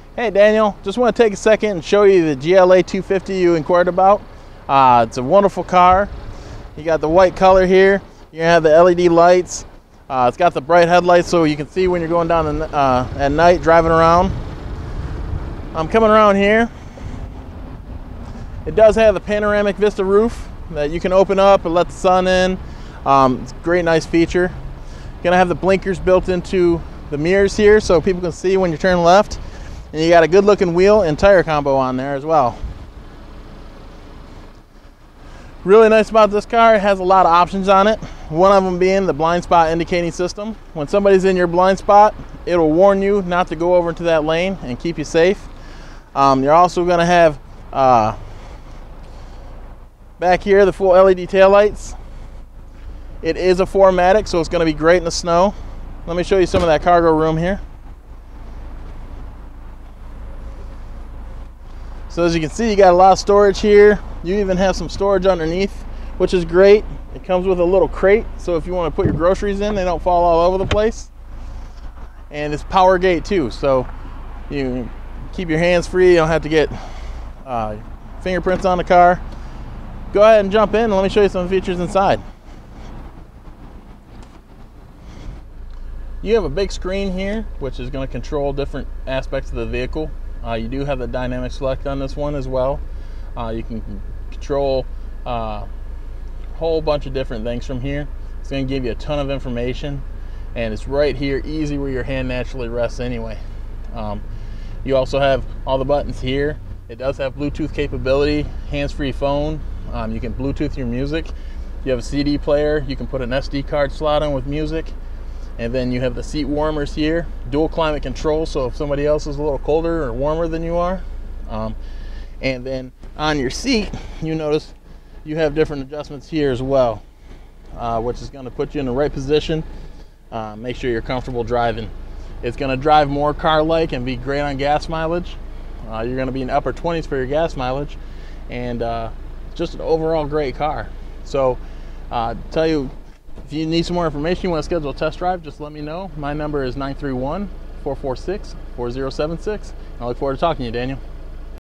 Hey Daniel, just want to take a second and show you the GLA 250 you inquired about. It's a wonderful car. You got the white color here. You have the LED lights. It's got the bright headlights so you can see when you're going down at night driving around. I'm coming around here. It does have the panoramic vista roof that you can open up and let the sun in. It's a great, nice feature. Gonna have the blinkers built into the mirrors here so people can see when you turn left. And you got a good looking wheel and tire combo on there as well. Really nice about this car, it has a lot of options on it. One of them being the blind spot indicating system. When somebody's in your blind spot, it'll warn you not to go over into that lane and keep you safe. You're also gonna have back here the full LED taillights. It is a 4MATIC, so it's gonna be great in the snow. Let me show you some of that cargo room here. So as you can see, you got a lot of storage here. You even have some storage underneath, which is great. It comes with a little crate, so if you want to put your groceries in, they don't fall all over the place. And it's power gate too, so you keep your hands free. You don't have to get fingerprints on the car. Go ahead and jump in and let me show you some features inside. You have a big screen here, which is going to control different aspects of the vehicle. You do have the dynamic select on this one as well. You can control a whole bunch of different things from here. It's going to give you a ton of information, and it's right here, easy where your hand naturally rests anyway. You also have all the buttons here. It does have Bluetooth capability, hands-free phone. You can Bluetooth your music. You have a CD player. You can put an SD card slot in with music. And then you have the seat warmers here, dual climate control, so if somebody else is a little colder or warmer than you are. And then on your seat, you notice you have different adjustments here as well, which is going to put you in the right position, make sure you're comfortable driving. It's going to drive more car-like and be great on gas mileage. You're going to be in the upper 20s for your gas mileage, and just an overall great car. So tell you, if you need some more information, you want to schedule a test drive, just let me know. My number is 931-446-4076. I look forward to talking to you, Daniel.